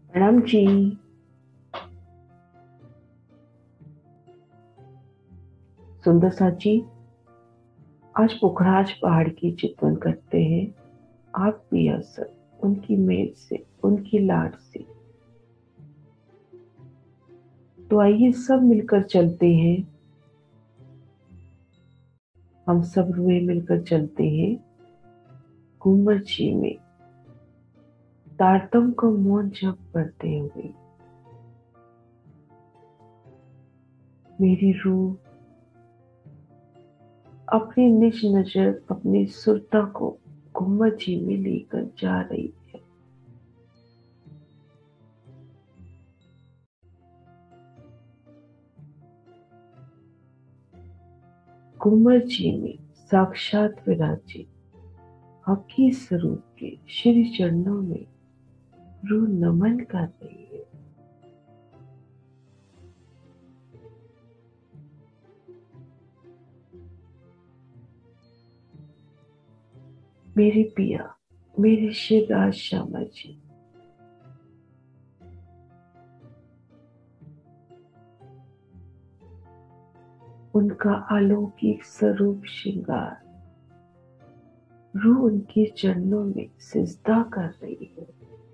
प्रणाम जी। सुंदर सा जी, आज पुखराज पहाड़ की चितवन करते हैं। आप भी असर उनकी मेल से, उनकी लाड से। तो आइए सब मिलकर चलते हैं। हम सब रुए मिलकर चलते हैं घूमर जी में, तारतम का मौन जप करते हुए। मेरी रूह अपनी निज नजर, अपनी सुरता को घूमर जी में लेकर जा रही है। घूमर जी में साक्षात विराजी हकी स्वरूप के श्री चरणों में रूह नमन कर रही है। मेरे पिया, मेरे शिवराज श्यामा जी, उनका अलौकिक स्वरूप श्रृंगार रूह उनके चरणों में सिजदा कर रही है।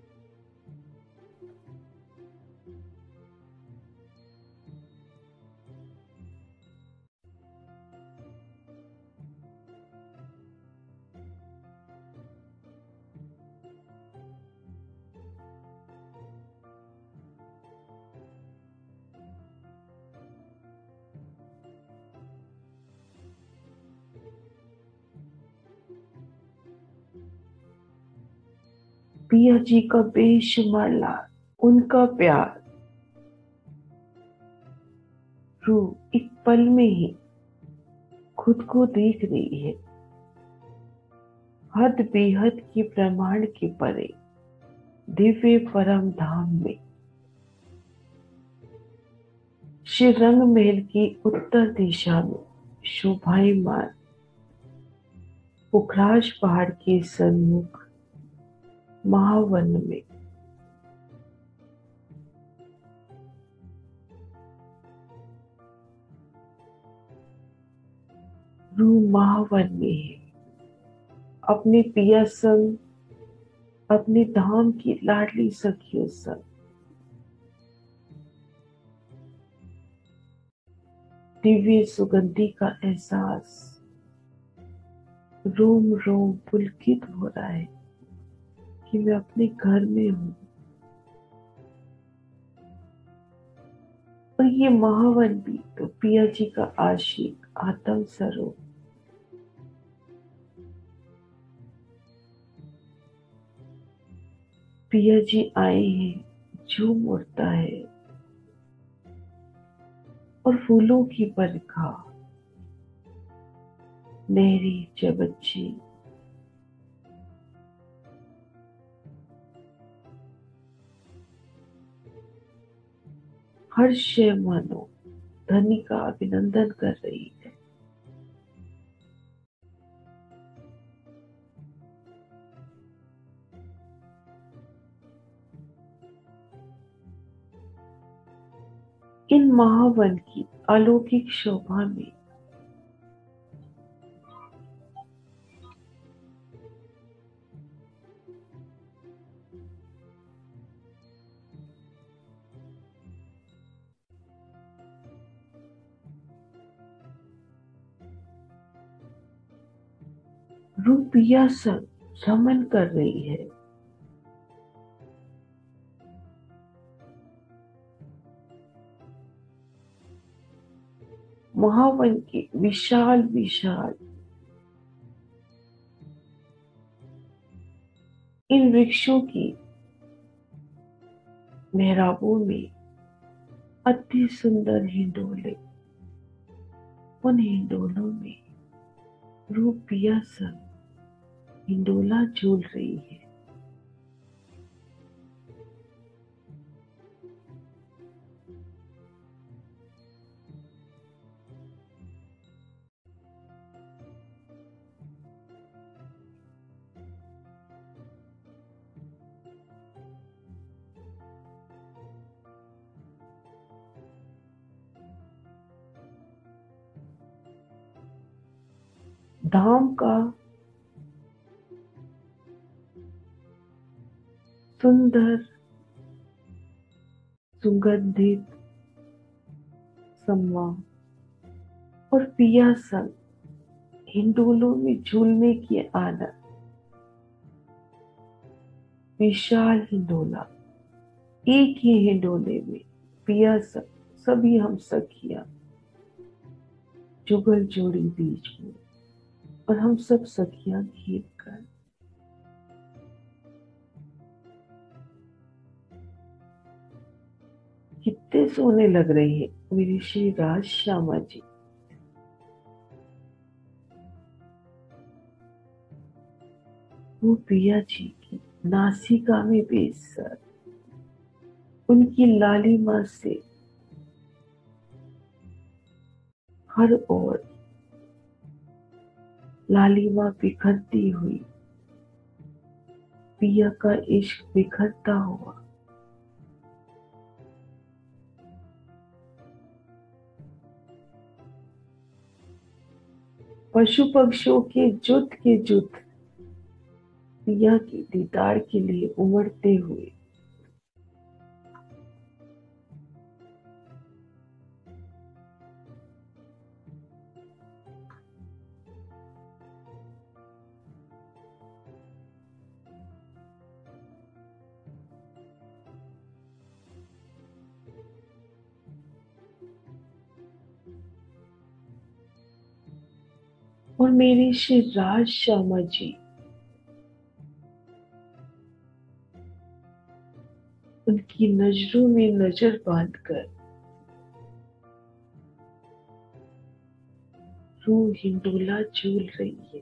पिया जी का बेशुमार लाड, उनका प्यार रूह एक पल में ही खुद को देख रही है। हद बेहद की ब्रह्मांड के परे दिव्य परम धाम में, श्री रंग महल की उत्तर दिशा में शोभायमान पुखराज पहाड़ के सन्मुख महावन में रूह महावन में है। अपने पिया संग, अपने धाम की लाडली सखियों संग दिव्य सुगंधि का एहसास रोम रोम पुलकित हो रहा है कि मैं अपने घर में हूँ। और ये महावन भी तो पिया जी का आशिक आत्म स्वरूप। पिया जी आए हैं, झूम उठता है और फूलों की बरखा लहरी चबच्ची हर्ष मानो धनी का अभिनंदन कर रही है। इन महावन की अलौकिक शोभा में रूह पिया संग रमन कर रही है। महावन के विशाल विशाल इन वृक्षों की मेहराबों में अति सुंदर हिंडोले, उन हिंडोलों में रूह पिया संग हिंडोला झूल रही है। धाम का सुंदर सुगंधित सम्मा और पिया संग हिंडोलों में झूलने की आनंद। विशाल हिंडोला, एक ही हिंडोले में पिया संग सभी हम सखियां, जुगल जोड़ी बीच में और हम सब सखियां घेर कर। कितने सोने लग रहे हैं मेरी श्री राज श्यामा जी। वो पिया जी की नासिका में बेसर, उनकी लालिमा से हर ओर लालिमा बिखरती हुई, पिया का इश्क बिखरता हुआ। पशु पक्षियों के जुट पिया के दीदार के लिए उमड़ते हुए। और मेरी श्री राज श्यामा जी, उनकी नजरों में नजर बांधकर रूह हिंडोला झूल रही है।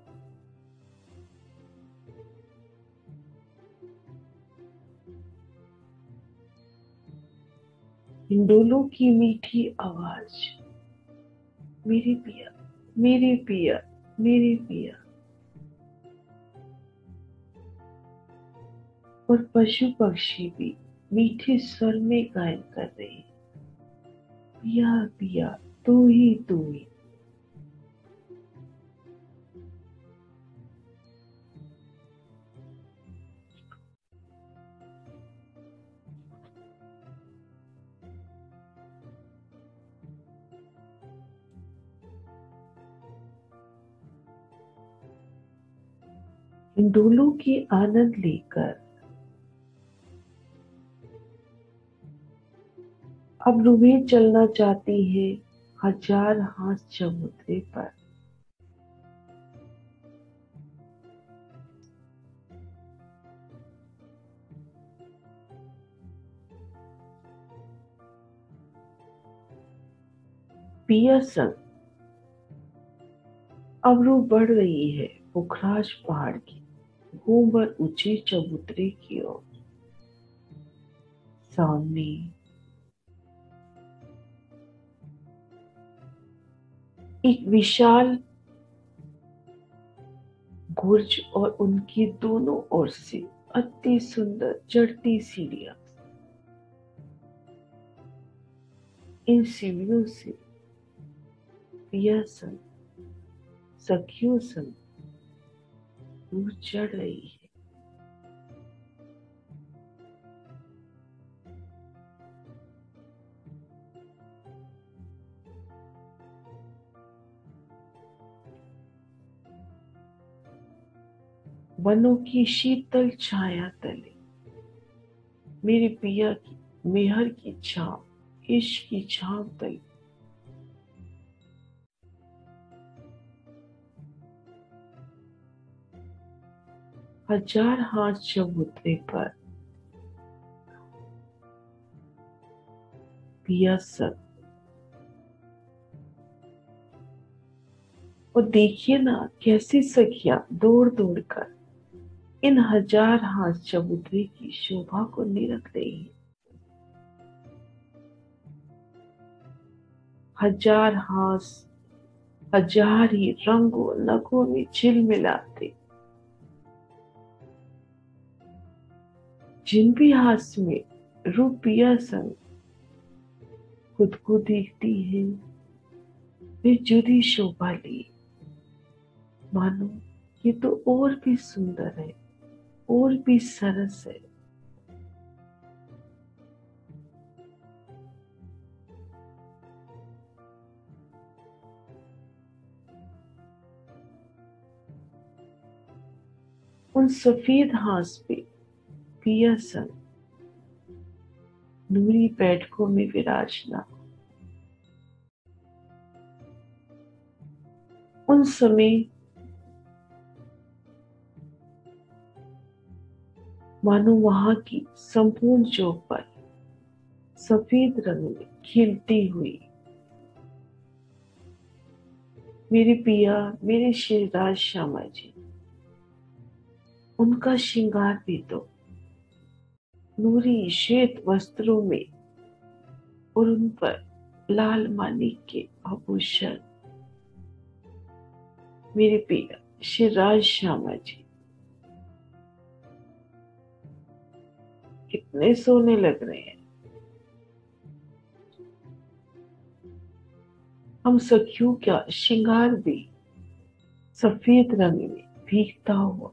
हिंडोलों की मीठी आवाज, मेरे पिया, मेरे पिया, मेरे पिया। और पशु पक्षी भी मीठे स्वर में गायन कर रहे हैं, पिया पिया तू ही तू ही। हिंडोलों के आनंद लेकर अब रूहें चलना चाहती हैं हजार हाथ चबूतरे पर। पिया संग अब रूह बढ़ रही है पुखराज पहाड़ की घूमर ऊंचे चबूतरे की ओर। सामने एक विशाल गुर्ज और उनकी दोनों ओर से अति सुंदर चढ़ती सीढ़ियां। इन सीढ़ियों से पिया संग सखियों संग रूह चढ़ रही है। वनों की शीतल छाया तले मेरे पिया की मेहर की छांव, इश्क की छांव तले हजार हाथ चबूतरे पर पिया संग। और देखिए ना कैसी सखियां दौड़ दौड़ कर इन हजार हाथ चबूतरे की शोभा को निरख रही है। हजार हाथ हजार ही रंगों नगों में झिलमिलाते, जिन भी हाथ में रूपिया संग खुद को देखती है वे जुदी शोभा ली। मानो ये तो और भी सुंदर है, और भी सरस है। उन सफेद हास पे पिया सन नूरी बैठकों में विराजना। उन समय मानो वहां की संपूर्ण चौपाल सफेद रंग में खिलती हुई। मेरे पिया, मेरे श्रीराज श्यामा जी, उनका श्रृंगार भी तो नूरी श्वेत वस्त्रों में और उन पर लाल मानिक के आभूषण। मेरे पिया श्रीराज श्यामा जी कितने सोने लग रहे हैं। हम सखियों का श्रृंगार भी सफेद रंग में भीगता हुआ।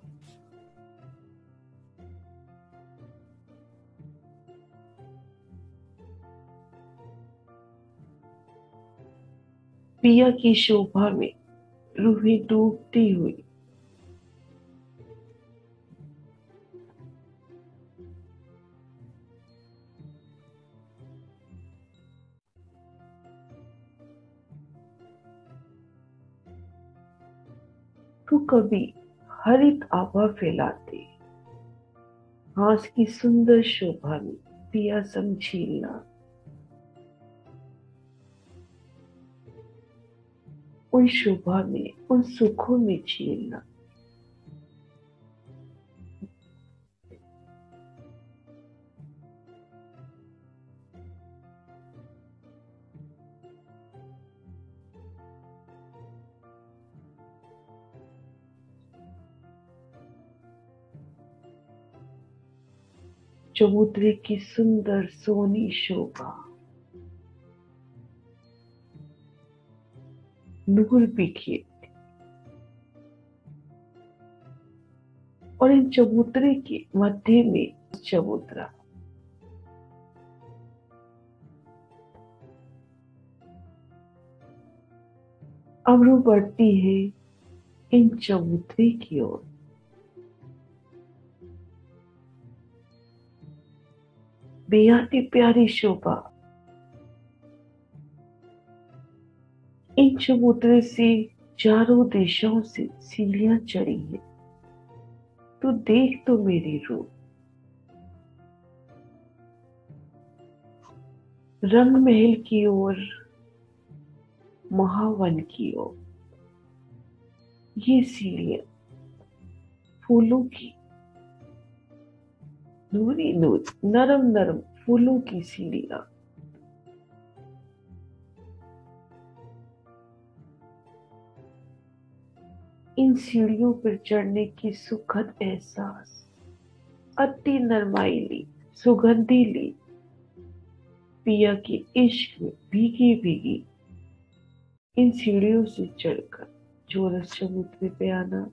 पिया की शोभा में रूहें डूबती हुई। तो कभी हरित आभा फैलाते हास की सुंदर शोभा में पिया समझीलना। उन शोभा में, उन सुखों में झीलना। चबूतरे की सुंदर सोनी शोभा, नूर बिखेर। और इन चबूतरे के मध्य में चबूतरा, अब रू बढ़ती है इन चबूतरे की ओर। बेहद ही प्यारी शोभा इन चबूतरे से चारों दिशाओं से सीढ़ियां चढ़ी है। तू देख तो मेरी रूह, रंग महल की ओर, महावन की ओर। ये सीढ़ियां फूलों की, नूरी नूर, नरम नरम फूलों की सीढ़ियां। इन सीढ़ियों पर चढ़ने की सुखद एहसास, अति नरमाइली सुगंधी ली पिया की इश्क में भीगी भीगी इन सीढ़ियों से चढ़कर जोरस चबूतरे पे आना।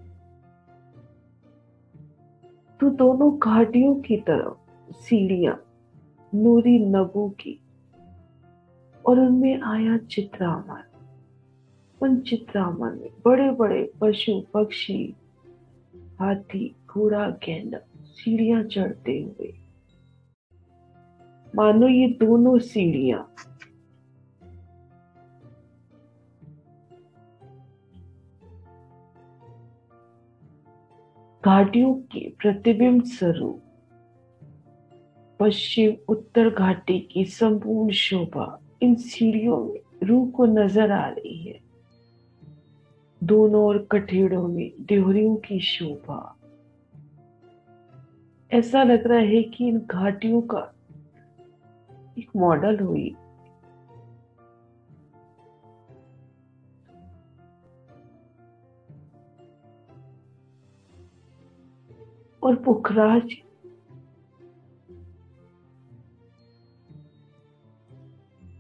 तो दोनों घाटियों की तरफ सीढ़ियां नूरी नभों की, और उनमें आया चित्रामन। उन चित्रामन में बड़े बड़े पशु पक्षी, हाथी घोड़ा गैंडा सीढ़ियां चढ़ते हुए। मानो ये दोनों सीढ़ियां घाटियों के प्रतिबिंब स्वरूप। पश्चिम उत्तर घाटी की संपूर्ण शोभा इन सीढ़ियों में रूह को नजर आ रही है। दोनों ओर कठेड़ों में देहरियों की शोभा। ऐसा लग रहा है कि इन घाटियों का एक मॉडल हुई। और पुखराज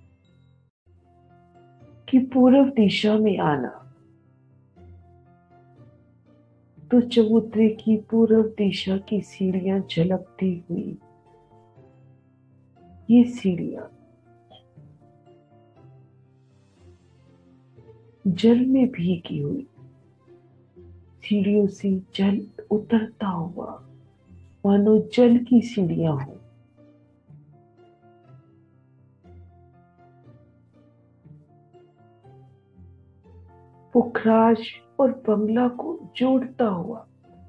की पूर्व दिशा में आना तो चबूतरे की पूर्व दिशा की सीढ़ियां झलकती हुई, ये सीढ़ियां जल में भीगी हुई, सीढ़ियों से जल उतरता हुआ, मानो जल की सीढ़ियां हो। पुखराज और बंगला को जोड़ता हुआ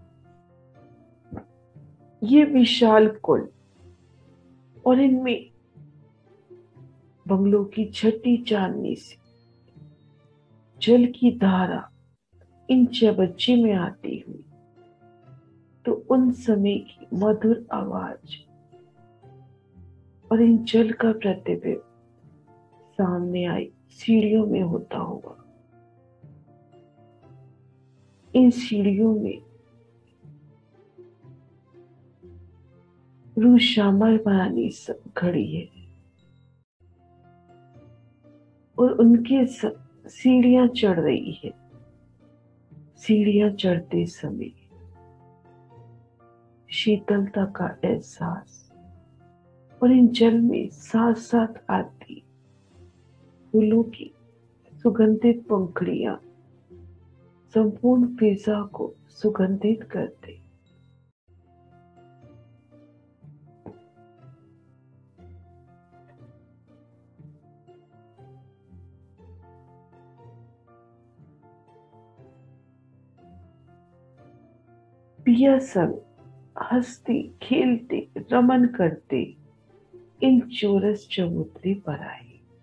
ये विशाल कुल, और इनमें बंगलों की छठी चांदनी से जल की धारा इन चबच्चे में आती हुई, तो उन समय की मधुर आवाज और इन जल का प्रतिबिंब सामने आई सीढ़ियों में होता हुआ। इन सीढ़ियों में रूह श्यामा महारानी सब खड़ी है, और उनके सीढ़ियां चढ़ रही है। सीढ़ियां चढ़ते समय शीतलता का एहसास, और इन जल में साथ साथ आती फूलों की सुगंधित पंखुड़ियां संपूर्ण फिजा को सुगंधित करते। पिया सब हंसते खेलते रमन करते इन चौरस चबूतरे पर आए।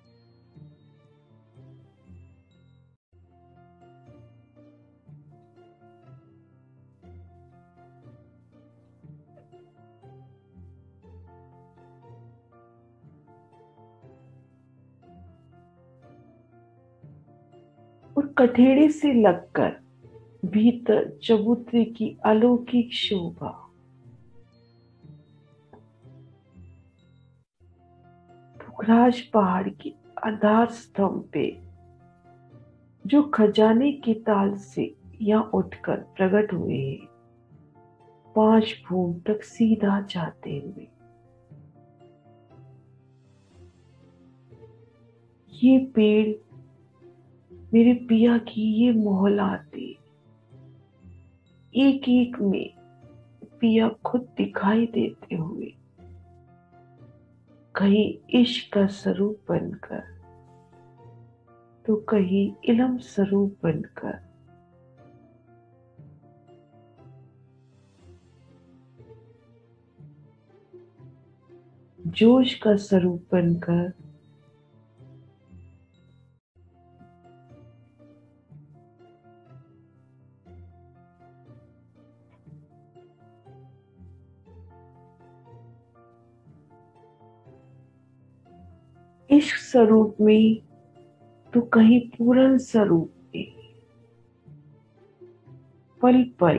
और कठेड़े से लगकर भीतर चबूतरे की अलौकिक शोभा, पुखराज पहाड़ के आधार स्तंभ पे जो खजाने की ताल से यहाँ उठकर प्रकट हुए हैं, 5 भूम तक सीधा जाते हुए। ये पेड़ मेरे पिया की ये मोहलाते, एक एक में पिया खुद दिखाई देते हुए, कहीं इश्क का स्वरूप बनकर तो कहीं इल्म स्वरूप बनकर। जोश का स्वरूप बनकर, इश्क स्वरूप में तो कहीं पूर्ण स्वरूप में, पल पल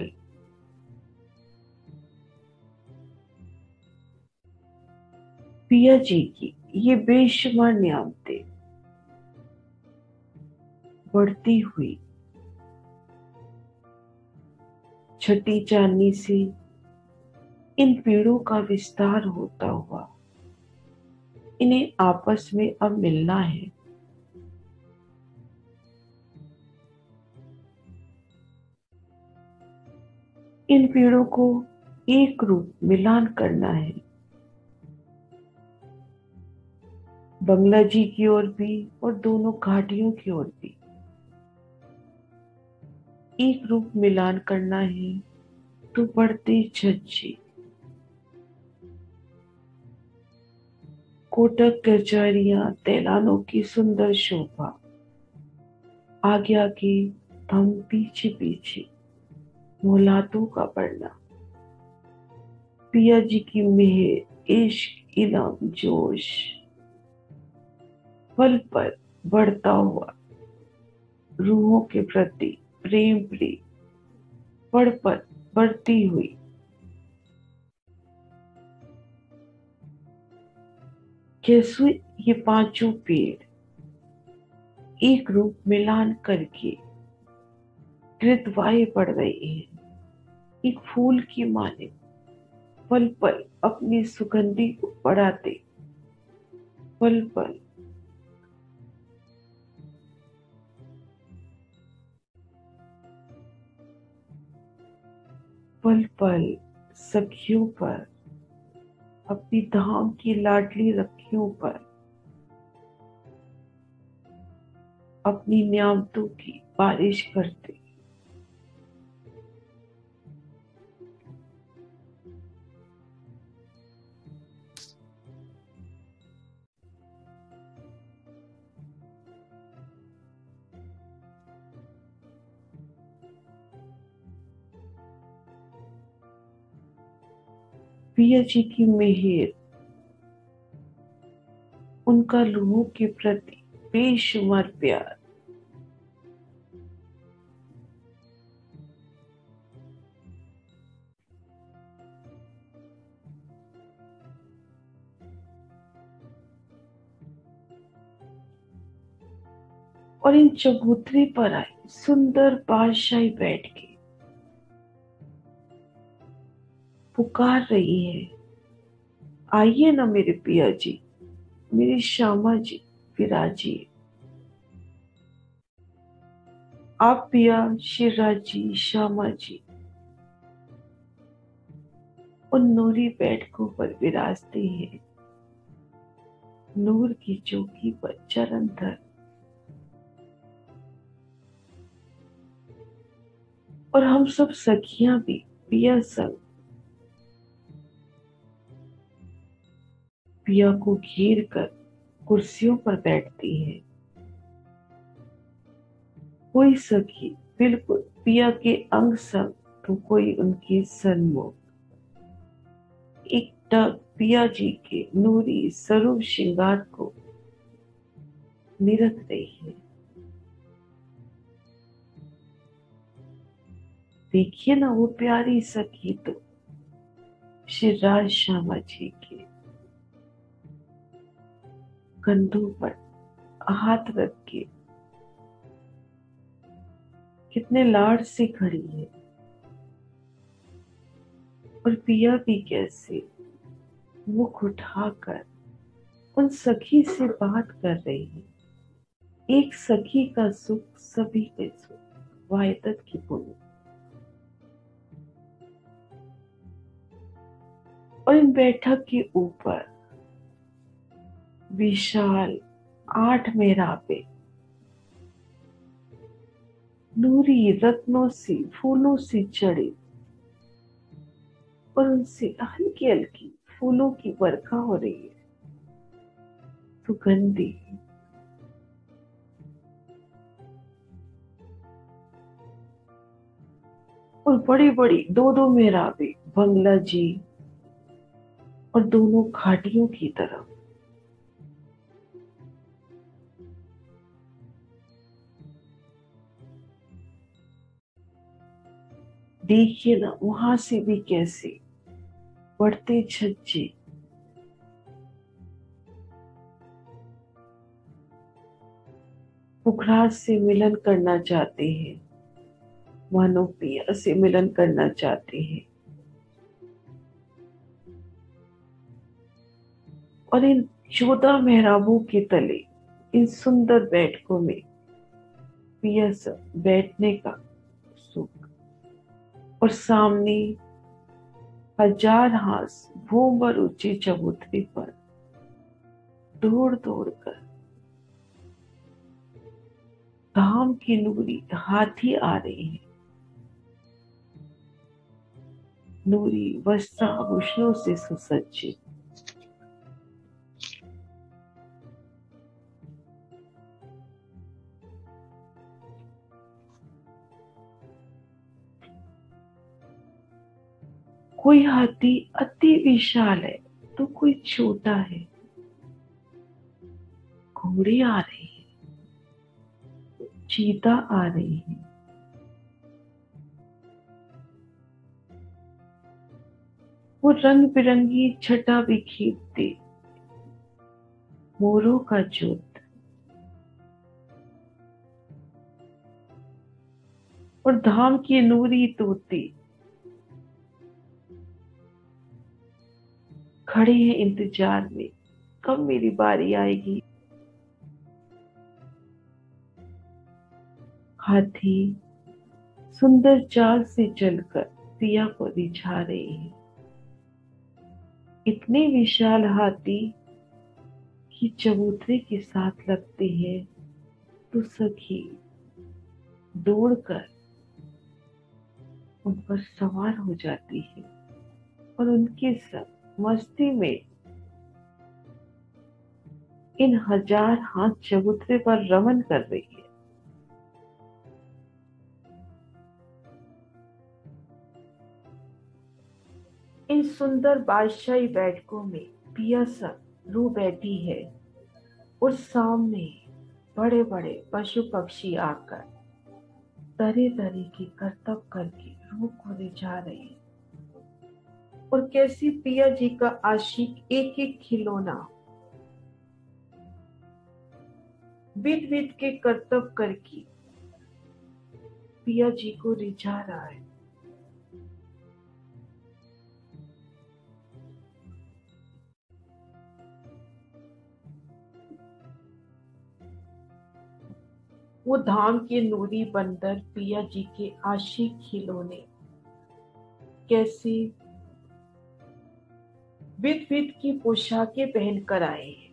पिया जी की ये बेशुमार नियामतें बढ़ती हुई, छठी चांदनी से इन पेड़ों का विस्तार होता हुआ, इन्हें आपस में अब मिलना है। इन पेड़ों को एक रूप मिलान करना है। बंगला जी की ओर भी और दोनों घाटियों की ओर भी एक रूप मिलान करना है, तो बढ़ते छज्जे, कोटक कचहरियां, तैलानों की सुंदर शोभा, आगे आगे हम पीछे पीछे मोहलातों का बढ़ना, पिया जी की मेहर, इश्क, इल्म, जोश पल पल बढ़ता हुआ, रूहों के प्रति प्रेम प्रेम पल पल बढ़ती हुई। कैसे ये पांचों पेड़ एक रूप मिलान करके कृतवाय पड़ रहे हैं। एक फूल की माने पल पल अपनी सुगंधी को बढ़ाते, पल पल पल पल सखियों पर, अपनी धाम की लाडली रखियों पर, अपनी नियामतों की बारिश करते। पिया जी की मेहर, उनका लोगों के प्रति बेशुमार प्यार, और इन चबूतरे पर आई सुंदर बादशाही बैठ के पुकार रही है, आइए ना मेरे पिया जी, मेरी श्यामा जी, विराजिए। आप पिया शिवराज जी, श्यामा जी उन नूरी बैठकों पर विराजते हैं, नूर की चौकी पर चरण धर, और हम सब सखियां भी पिया संग पिया को घेर कर कुर्सियों पर बैठती है। कोई सखी बिल्कुल पिया के अंग संग, तो कोई उनके सन्मुख। एक टक पिया जी के नूरी स्वरूप श्रृंगार को निरख रही है। देखिए ना वो प्यारी सखी तो शिवराज श्यामा जी के कंधों पर हाथ रख के कितने लाड से खड़ी है, और पिया भी कैसे मुख उठाकर उन सखी से बात कर रही है। एक सखी का सुख सभी के सुख, वाहिदत की बोली। और इन बैठक के ऊपर विशाल 8 मेहराबे नूरी रत्नों से फूलों से चढ़े, और उनसे हल्की हल्की फूलों की बरखा हो रही है, सुगंधी। और बड़ी बड़ी दो दो मेहराबे बंगला जी और दोनों घाटियों की तरफ। देखिए ना वहां से भी कैसे बढ़ते छज्जे पुखराज से मिलन करना चाहते हैं, मानो पिया से मिलन करना चाहते हैं। और इन 14 मेहराबों के तले, इन सुंदर बैठकों में पिया सब बैठने का सुख, और सामने 1000 हाथ भूमर ऊंचे चबूतरे पर दौड़ दौड़ कर धाम की नूरी हाथी आ रही है, नूरी वस्त्राभूषणों से सुसज्जित। कोई हाथी अति विशाल है, तो कोई छोटा है। घोड़े आ रहे हैं, चीता आ रही है, वो रंग बिरंगी छटा बिखेरते मोरों का झुंड, और धाम की नूरी तोते खड़े हैं इंतजार में, कब मेरी बारी आएगी। हाथी सुंदर चाल से चलकर पिया को रिझा रहे हैं। इतने विशाल हाथी कि चबूतरे के साथ लगते हैं तो सखी दौड़कर उन पर सवार हो जाती है और उनके साथ मस्ती में इन हजार हाथ चबूतरे पर रमन कर रही है। इन सुंदर बादशाही बैठकों में पिया सब रू बैठी है और सामने बड़े बड़े पशु पक्षी आकर तरह तरह के करतब करके रूह को रिझा रहे हैं। और कैसी पिया जी का आशिक एक एक खिलौना बिद बिद के करतब करके पिया जी को रिझा रहा है। वो धाम के नूरी बंदर पिया जी के आशिक खिलौने कैसे विध विध की पोशाकें पहनकर आए हैं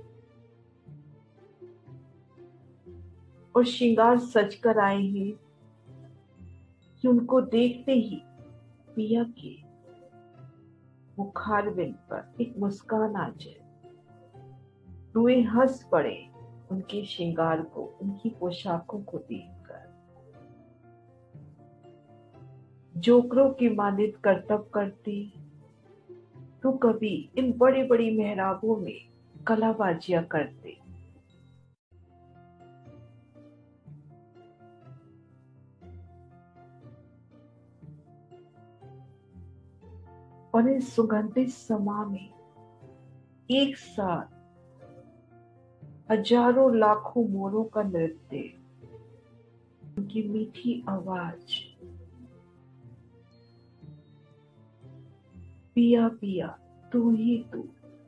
और श्रृंगार सज कर आए हैं कि उनको देखते ही पिया के मुखारबिंद पर एक मुस्कान आ जाए। रुए हंस पड़े उनके श्रृंगार को, उनकी पोशाकों को देखकर। जोकरों की मानित करतब करती तो कभी इन बड़ी बड़ी मेहराबों में कलाबाजियां करते। और इस सुगंधित समा में एक साथ हजारों लाखों मोरों का नृत्य, उनकी मीठी आवाज, पिया पिया तू ही तू।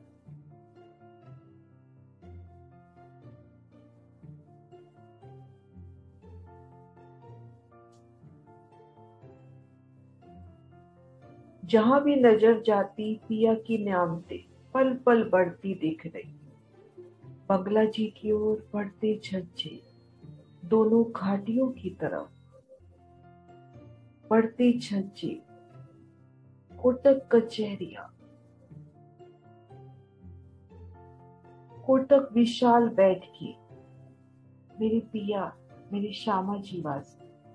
जहां भी नजर जाती पिया की न्यामतें पल पल बढ़ती दिख रही। बंगला जी की ओर बढ़ते छज्जे, दोनों घाटियों की तरफ बढ़ते छज्जे, कोटक कचहरिया, कोटक विशाल बैठकी, मेरी पिया मेरी श्यामा जी वास्ते।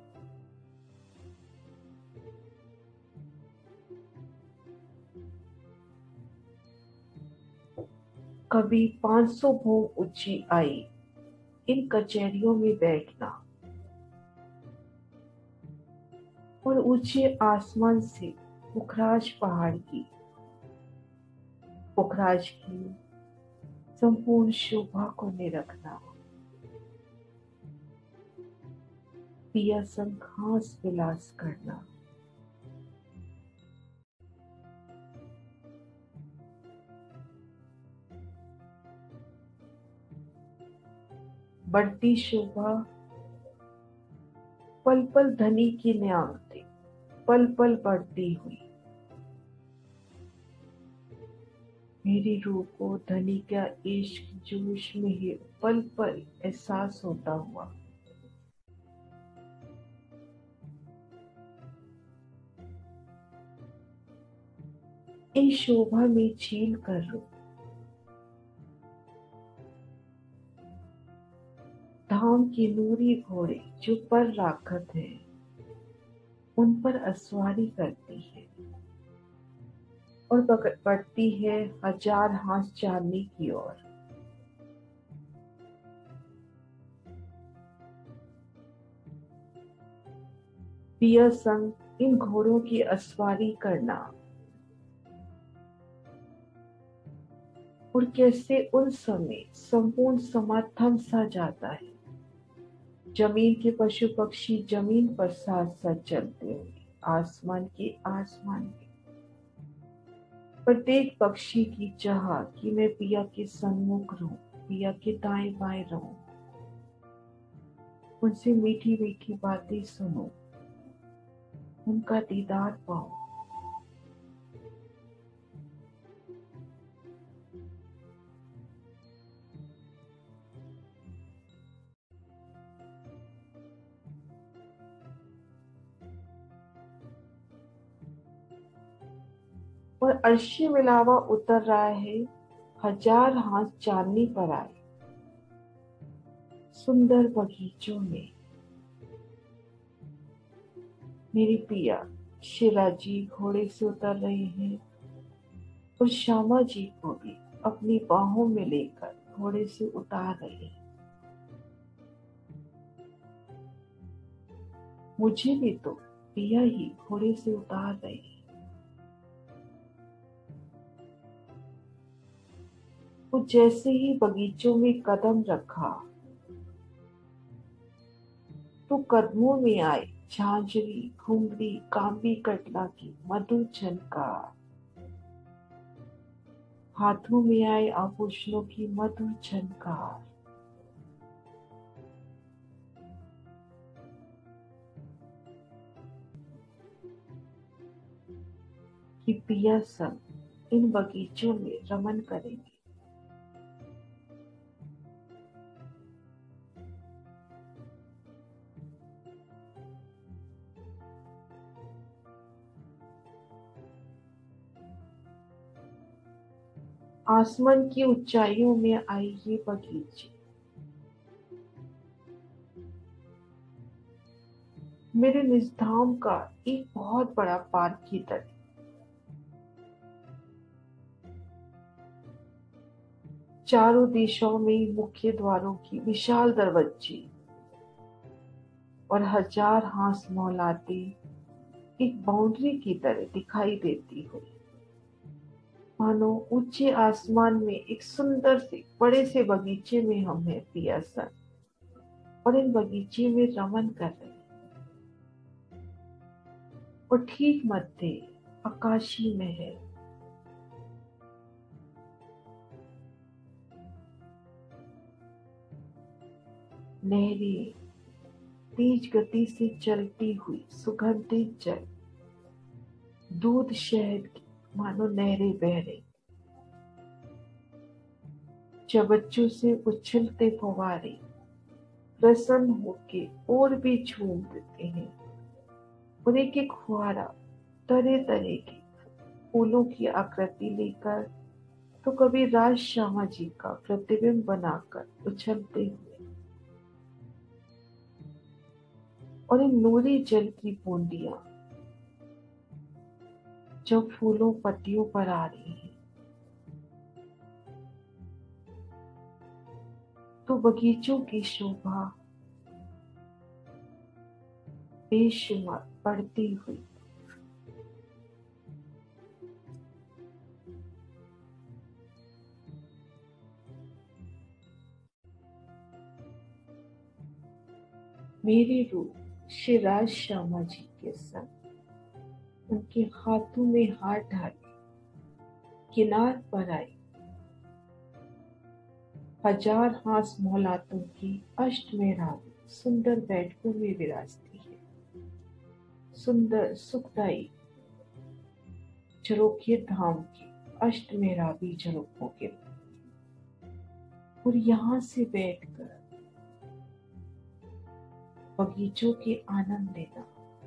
कभी 500 भोग ऊंची आई इन कचहरियों में बैठना और ऊंचे आसमान से पुखराज पहाड़ की, पुखराज की संपूर्ण शोभा को निरखना। पिया संग हास विलास करना। बढ़ती शोभा, पल पल धनी की न्यामतें पल पल बढ़ती हुई। मेरी रूह को धनी का इश्क जोश में ही पल पल एहसास होता हुआ। इन शोभा में झील कर रो धाम की नूरी घोड़े जो पर राखत है, उन पर असवारी करती है और बढ़ती है हजार हाथ चांदनी की ओर। पिया संग इन घोड़ों की असवारी करना और कैसे उन समय संपूर्ण समा थम सा जाता है। जमीन के पशु पक्षी जमीन पर साथ साथ चलते हुए आसमान के आसमान में। प्रत्येक पक्षी की चाह कि मैं पिया के सन्मुख रहूं, पिया के दाएं बाएं रहूं, उनसे मीठी मीठी बातें सुनो, उनका दीदार पाऊं। और अर्शी मिलावा उतर रहा है, हजार हाथ चांदनी पर आए, सुंदर बगीचों में मेरी पिया शिला जी घोड़े से उतर रहे हैं और श्यामा जी को भी अपनी बाहों में लेकर घोड़े से उतार रहे हैं। मुझे भी तो पिया ही घोड़े से उतार रहे हैं। वो जैसे ही बगीचों में कदम रखा तो कदमों में आए झांझरी, घुंगरी, कांबी कटला की मधुर झनकार, हाथों में आए आभूषणों की मधुर झनकार। कि पिया संग इन बगीचों में रमन करेंगे। आसमान की ऊंचाइयों में आई ये बगीचे मेरे निजधाम का एक बहुत बड़ा पार्क की तरह। चारों दिशाओं में मुख्य द्वारों की विशाल दरवाजे और हजार हाथ मौलाते एक बाउंड्री की तरह दिखाई देती हुई, मानो ऊंचे आसमान में एक सुंदर से बड़े से बगीचे में हम हैं पिया सर, और इन बगीचे में रमन कर रहे हैं। और ठीक मध्य आकाशी में है नहरें, तेज गति से चलती हुई सुगंधित जल, दूध शहद की मानो नहरें बह रही, चबच्चों से उछलते फव्वारे प्रसन्न होके और भी झूम देते हैं। और एक एक फुहारा तरह तरह के फूलों की आकृति लेकर, तो कभी राज श्यामा जी का प्रतिबिंब बनाकर उछलते हुए, और इन नूरी जल की बूंदियां जब फूलों पत्तियों पर आ रही हैं, तो बगीचों की शोभा बेशुमार बढ़ती हुई मेरे रूप श्री राज श्यामा जी के संग उनके हाथों में हाथ डाले किनार पर आई, हजार हाथ मौलातों की अष्ट मेहराबी सुंदर बैठकों में विराजती है, सुंदर सुखदायी झरोखे धाम की अष्ट मेहराबी झरोखों के। और यहाँ से बैठकर बगीचों के आनंद लेना,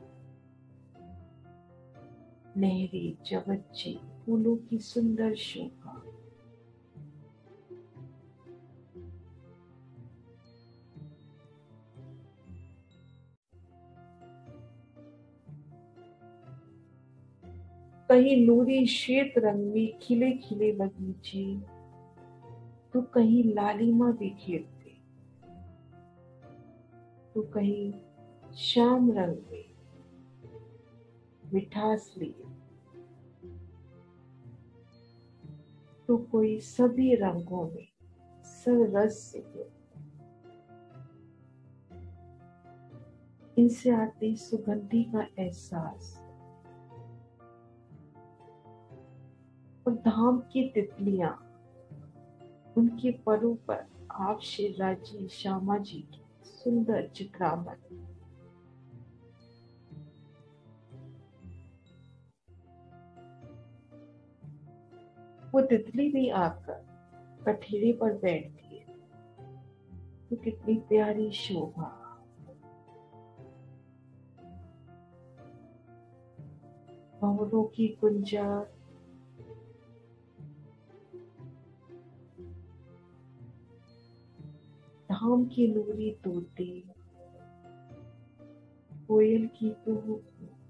नहरें, चबच्चे, फूलों की सुंदर शोभा, कहीं नूरी श्वेत रंग में खिले खिले बगीचे, तो कहीं लालिमा बिखेरते, तो कहीं श्याम रंग में मिठास लिए, तो कोई सभी रंगों में सररस से गिरे। इनसे आती सुगंधी का एहसास और धाम की तितलियां उनके परों पर आप शिवराज जी श्यामा जी की सुंदर चित्रामन। वो तितली भी आकर कठेरे पर बैठती है, तो कितनी प्यारी शोभा। भंवरों की गुंजार, धाम की नूरी तोते, कोयल की कुहू,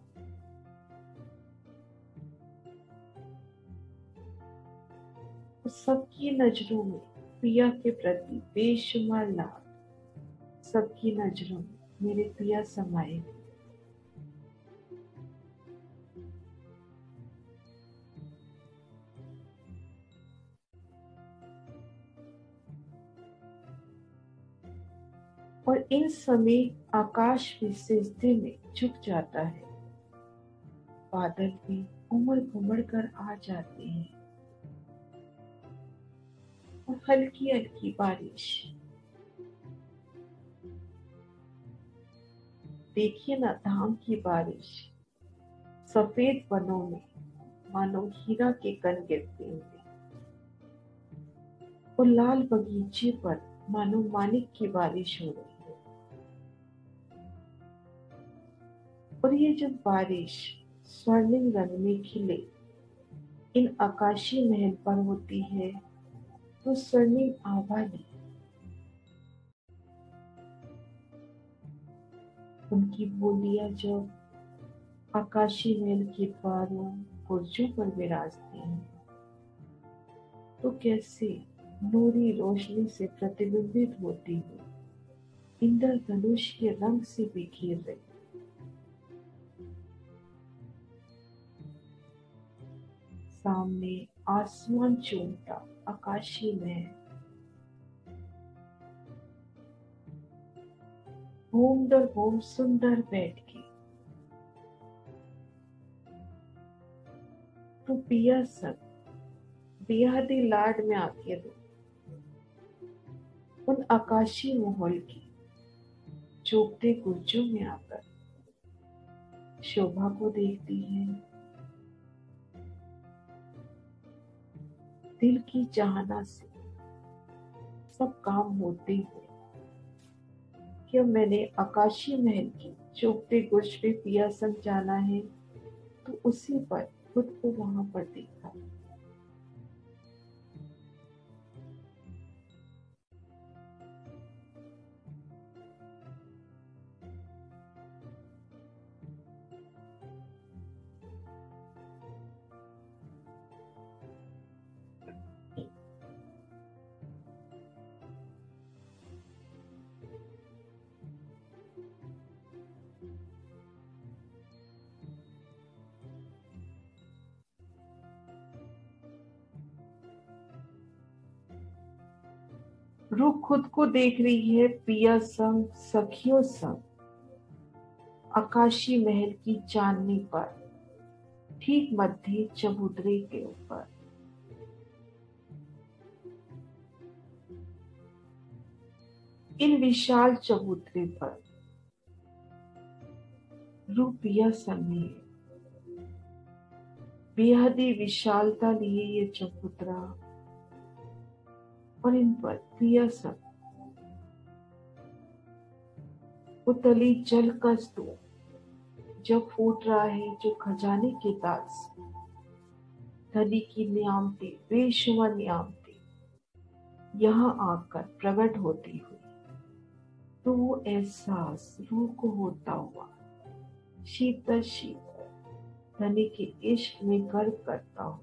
सबकी नजरों में पिया के प्रति बेशुमार लाड, सबकी नजरों में मेरे पिया समाये। और इन समय आकाश भी सिजदे में झुक जाता है, बादल भी उमड़ घुमड़ कर आ जाते हैं और हल्की हल्की बारिश। देखिए ना धाम की बारिश, सफेद वनों में मानो हीरा के कण गिरते हुए, और लाल बगीचे पर मानो मानिक की बारिश हो रही है। और ये जब बारिश स्वर्णिम रंग में खिले इन आकाशीय महल पर होती है, तो स्वर्णिम आभा ने उनकी बोलियां जब आकाशीय महल के द्वारों बुर्जों पर विराजती हैं, तो कैसे नूरी रोशनी से प्रतिबिंबित होती हुई इंद्रधनुष के रंग से बिखेर रही। सामने आसमान चूमता आकाशीय महल, होम दर होम सुंदर बैठ के, तो पिया सब बेहदी लाड में आके दो उन आकाशीय माहौल की चौकते गुर्जों में आकर शोभा को देखती है। दिल की चाहना से सब काम होते हुए कि मैंने आकाशीय महल की चौकते गुर्ज पे पिया संग जाना है, तो उसी पर खुद को वहां पर देखा। रूह खुद को देख रही है पिया संग सखियों संग आकाशीय महल की चांदनी पर, ठीक मध्य चबूतरे के ऊपर। इन विशाल चबूतरे पर रूह पिया संग है, बेहदी विशालता लिए ये चबूतरा, और इन पर पिया संग उतली जल का स्तूप जब फूट रहा है, जो खजाने के ताल से धनी की नियामतें बेशुमार नियामतें यहाँ आकर प्रकट होती हुई, तो वो एहसास रूह को होता हुआ शीतल शीतल धनी के इश्क में गर्व करता हुआ।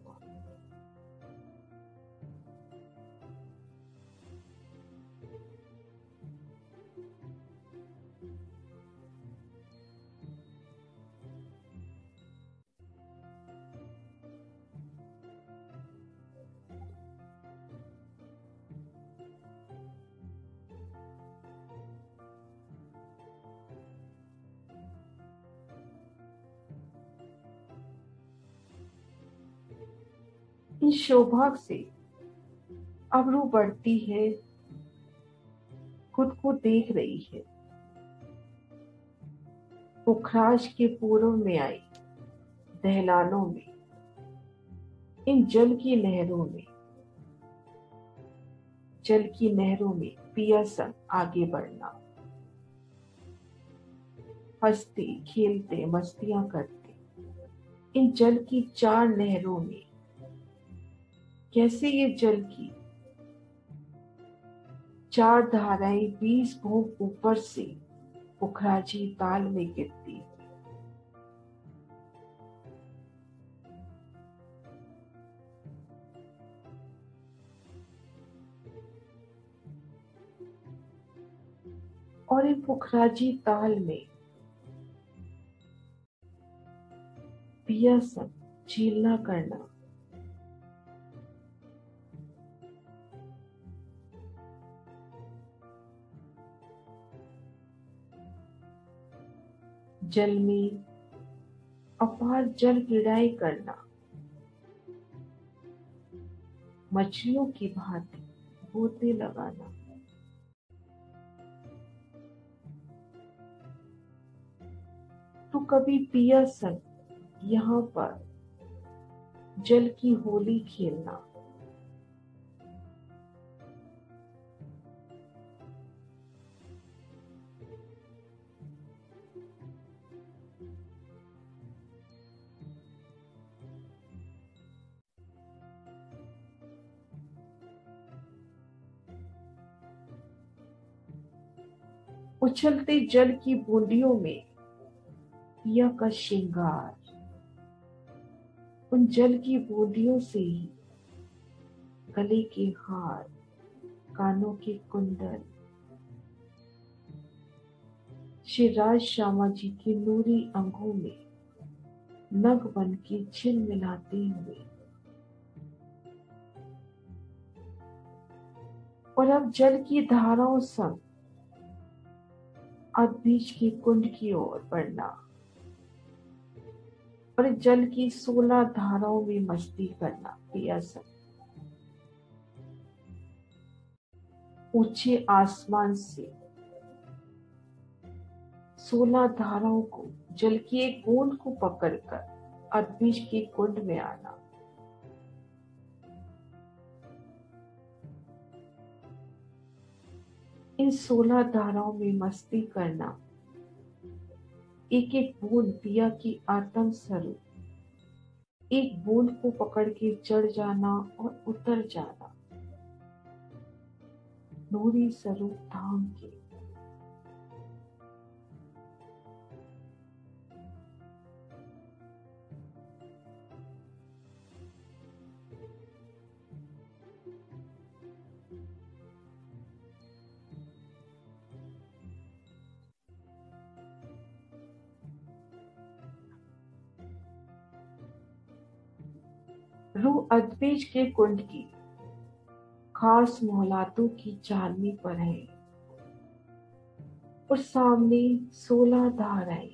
इन शोभा से अबरू बढ़ती है, खुद को देख रही है। पुखराज के पूर्व में आई दहलानों में, इन जल की नहरों में पिया संग आगे बढ़ना। हंसते खेलते मस्तियां करते इन जल की चार नहरों में। कैसे ये जल की चार धाराएं 20 भोग ऊपर से पुखराजी ताल में गिरती। और इन पुखराजी ताल में पिया संग झेलना करना। जल में अपार जल क्रीड़ाएं करना, मछलियों की भांति गोते लगाना। तो कभी पिया संग यहाँ पर जल की होली खेलना। उछलते जल की बूंदियों में पिया का श्रृंगार। उन जल की बूंदियों से ही गले के हार, कानों के कुंडल, श्री राज श्यामा जी की नूरी अंगों में नग बन के छिल मिलाते हुए। और अब जल की धाराओं संग अदबीज के कुंड की ओर बढ़ना और जल की 16 धाराओं में मस्ती करना। पिया संग ऊंचे आसमान से 16 धाराओं को, जल की एक बूंद को पकड़कर अदबीज के कुंड में आना। इन 16 धाराओं में मस्ती करना। एक एक बूंद पिया की आत्म स्वरूप, एक बूंद को पकड़ के चढ़ जाना और उतर जाना नूरी स्वरूप धाम के। रूह अदबीज के कुंड की खास मोहलातों की चांदनी पर है और सामने 16 धाराएं,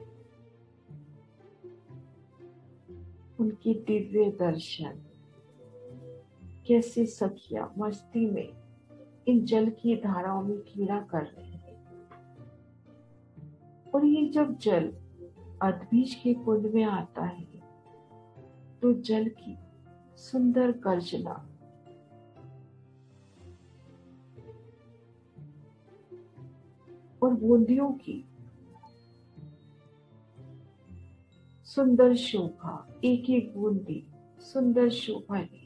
उनके दिव्य दर्शन। कैसे सखिया मस्ती में इन जल की धाराओं में क्रीड़ा कर रही है। और ये जब जल अदबीज के कुंड में आता है तो जल की सुंदर गर्जना और बूंदियों की सुंदर शोभा, एक एक बूंदी सुंदर शोभा ली।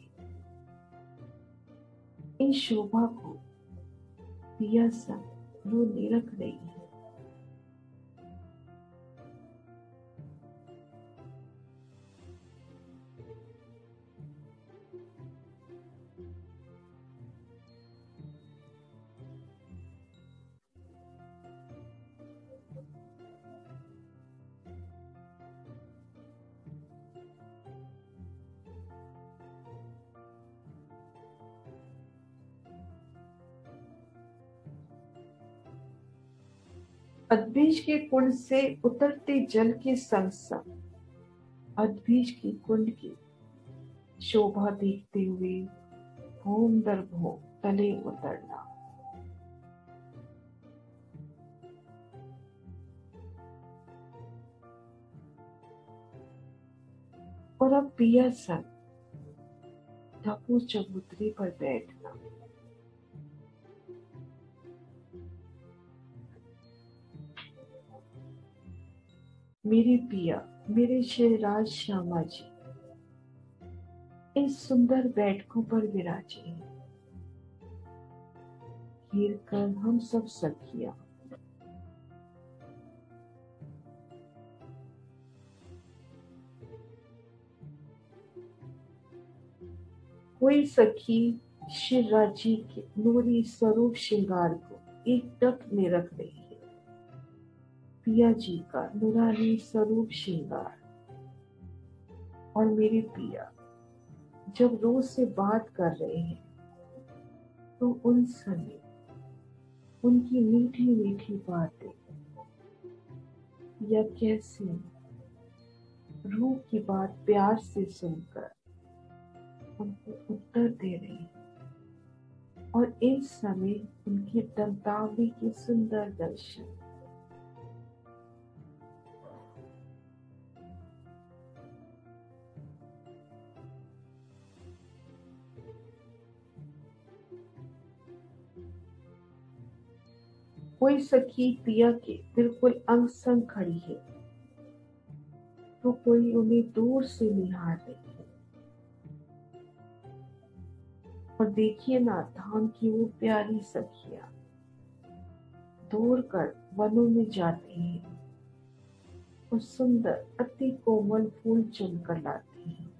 इन शोभा को पिया संग रो निरख रही है। अदबीज के कुंड से उतरते जल के संग संग अदबीज के कुंड की शोभा देखते हुए भूम दर भूम तले उतरना। और अब पिया सन टापू चबूतरे पर बैठना। मेरे पिया, मेरे शहराज श्यामा जी इन सुंदर बैठकों पर विराजे हैं। घेर कर हम सब सखियां कोई सखी शिवराजी के नूरी स्वरूप श्रृंगार को एक टक में रख रही है। पिया जी का नूरानी स्वरूप श्रृंगार। और मेरे पिया जब रोज से बात कर रहे हैं तो उन समय उनकी मीठी मीठी बातें या कैसे रूह की बात प्यार से सुनकर उनको उत्तर दे रहे हैं। और इस समय उनकी दंतावली के सुंदर दर्शन। कोई सखी पिया के बिल्कुल अंग संग खड़ी है तो कोई उन्हें दूर से निहार रही है। और देखिए ना धाम की वो प्यारी सखियां दौड़ कर वनों में जाती हैं और सुंदर अति कोमल फूल चुनकर लाती हैं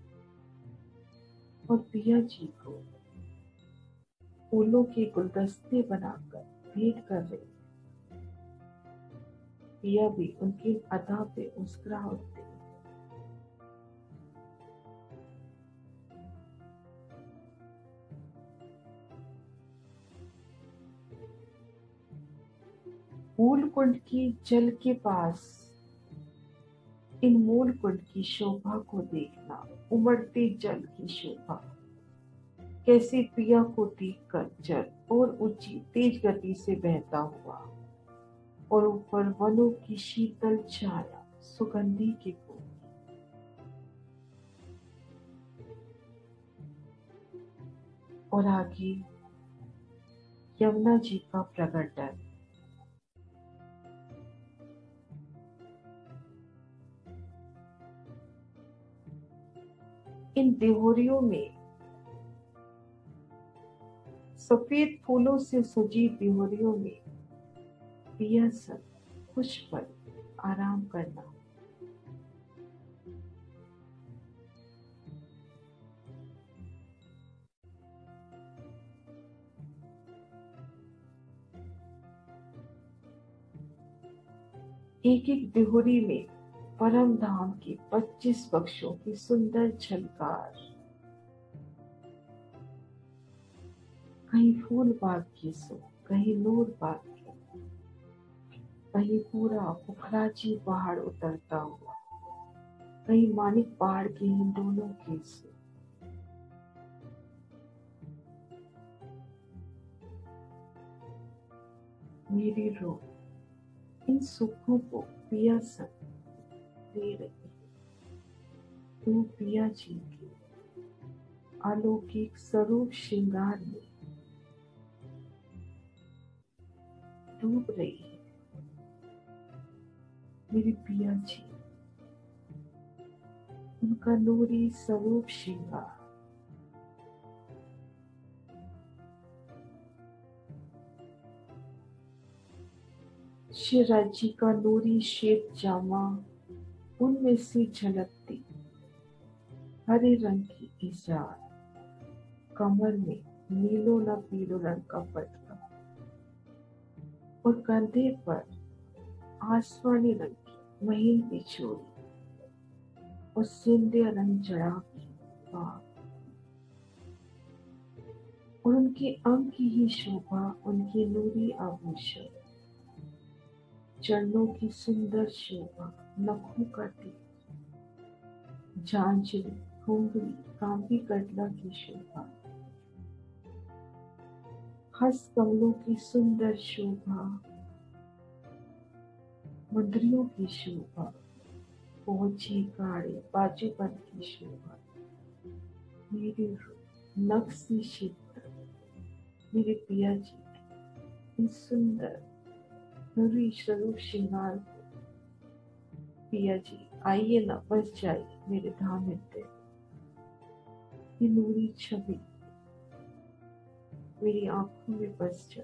और पिया जी को फूलों के गुलदस्ते बनाकर भेंट कर रही है। पिया भी उनकी अदा पे मुस्कुरा उठते हैं। मूल कुंड की जल के पास इन मूल कुंड की शोभा को देखना। उमड़ते जल की शोभा कैसे पिया को देखकर जल और ऊंची तेज गति से बहता हुआ और ऊपर वनों की शीतल छाया सुगंधी के फूल। और आगे यमुना जी का प्रकटन। इन देहोरियों में सफेद फूलों से सजी देहोरियों में पिया सन कुछ पल आराम करना। एक एक देहोरी में परम धाम के 25 पक्षों की सुंदर झलकार। कहीं फूल बाग की सो, कहीं नूर बाग की, कहीं पूरा पुखराजी पहाड़ उतरता हुआ, कहीं मानिक पहाड़ के हिंडोलों की सो। मेरी रूह इन सुखों को पिया सन दे रही है। तू पिया जी के अलौकिक स्वरूप श्रृंगार में डूब रही है। मेरी पिया जी उनका नूरी स्वरूप श्रृंगार शिवराज जी का नूरी श्वेत जामा उनमें से झलकती हरे रंग की इजार, कमर में नीलो न पीलो रंग का पटका और कंधे पर आसमानी रंग की महीन की चोरी और सिंधिया रंग जड़ा की बाग। और उनके अंग की ही शोभा उनके नूरी आभूषण, चरणों की सुंदर शोभा, नखों का तेज, झांझरी होंगरी कांबी कटला की शोभा, हस्त कमलों की सुंदर शोभा, मुंदरियों की शोभा, पहुंची गाड़ी बाजूबंद की शोभा, मेरी नक्शी शीतल, मेरे पिया जी इस सुंदर नूरी स्वरूप श्रृंगार को, पिया जी आइए ना बस जाइए मेरे धाम हृदय, ये नूरी छवि मेरी आंखों में बस जाए।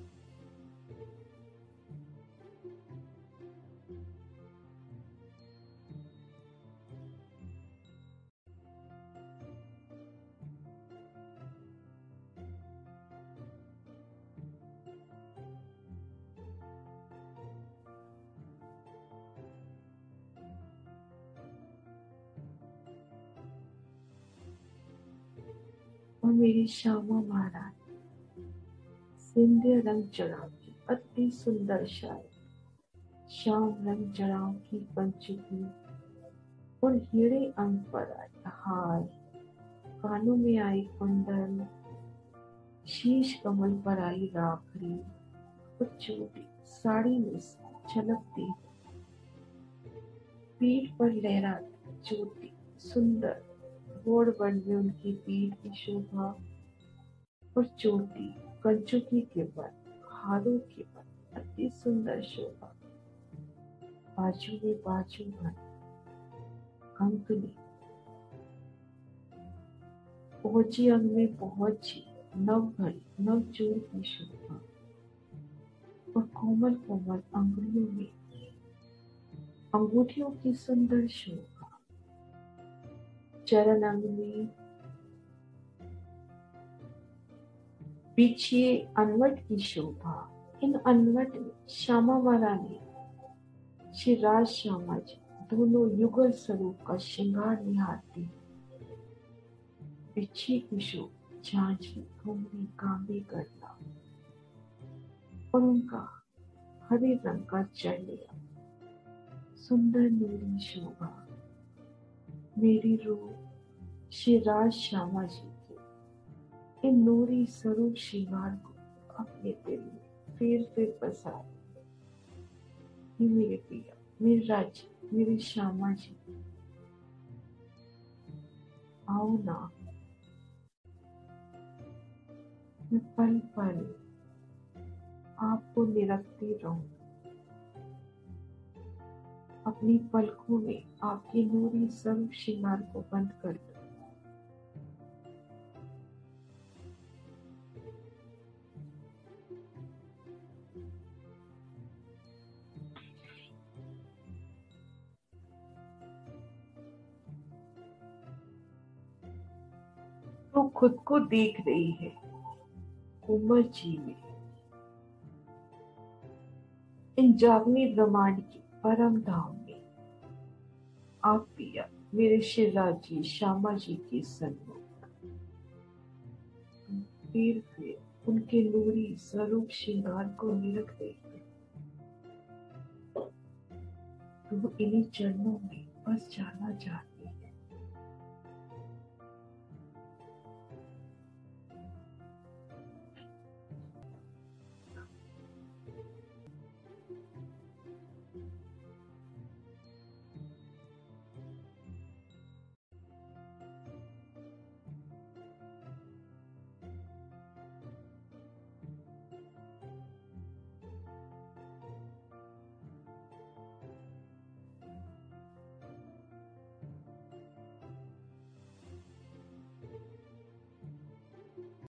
और मेरी श्यामा महारानी सिंध्य रंग जड़ाव की अति सुंदर शायरी, श्याम रंग जड़ाव की पंचुकी और हीरे अंग पर आई हाय, कानों में आई कुंडल, शीश कमल पर आई राखड़ी और चोटी साड़ी में से छलकती, पीठ पर लहराती ज्योति सुंदर, घोड़ बन में उनकी पीठ की शोभा और चोटी कंचुकी के बल, हारों के बल अति सुंदर शोभा, बाजू में बाजू भर कंकनी, पहुंची अंग में पहुंची नव भरी नव चूर की शोभा और कोमल कोमल अंगुलियों में अंगूठियों की सुंदर शोभा, चरण अंग में बिछिए अनवट की शोभा, इन अनवट में श्यामा महारानी श्री राज श्यामा जी दोनों युगल स्वरूप का श्रृंगार निहारती, बिछी की शोभा झांझी घुंघरी कांबी करना और उनका हरे रंग का चढ़िया सुंदर नूरी शोभा, मेरी रूह श्री राज श्यामा जी के इन नूरी स्वरूप श्रृंगार को अपने दिल में फिर बसाए। ये मेरे पिया, मेरे राज, मेरे श्यामा जी, आओ ना, मैं पल पल आपको निरखती रहूं, अपनी पलकों में आपके नूरी स्वरूप श्रृंगार को बंद कर दो। तो खुद को देख रही है कोमल जी में, इन जागनी ब्रह्मांड की परम धाम में, आप पिया मेरे शिवराज जी श्यामा जी के सन्मुख फिर उनके नूरी स्वरूप श्रृंगार को निरख रही है, तो इन्हीं चरणों में बस जाना चाहती